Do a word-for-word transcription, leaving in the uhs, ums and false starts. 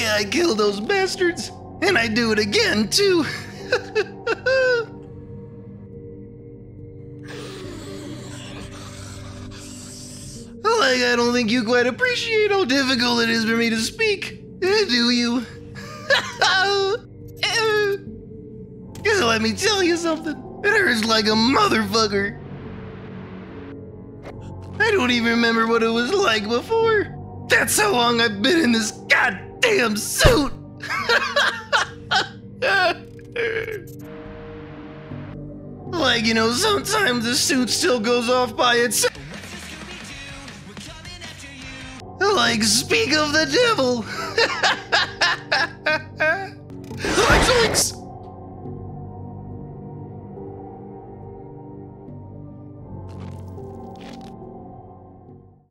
yeah, I killed those bastards. And I do it again, too. Like, I don't think you quite appreciate how difficult it is for me to speak. Do you? Let me tell you something. It hurts like a motherfucker. I don't even remember what it was like before. That's how long I've been in this goddamn suit. Like, you know, sometimes the suit still goes off by itself. Like, speak of the devil. Like, zoinks.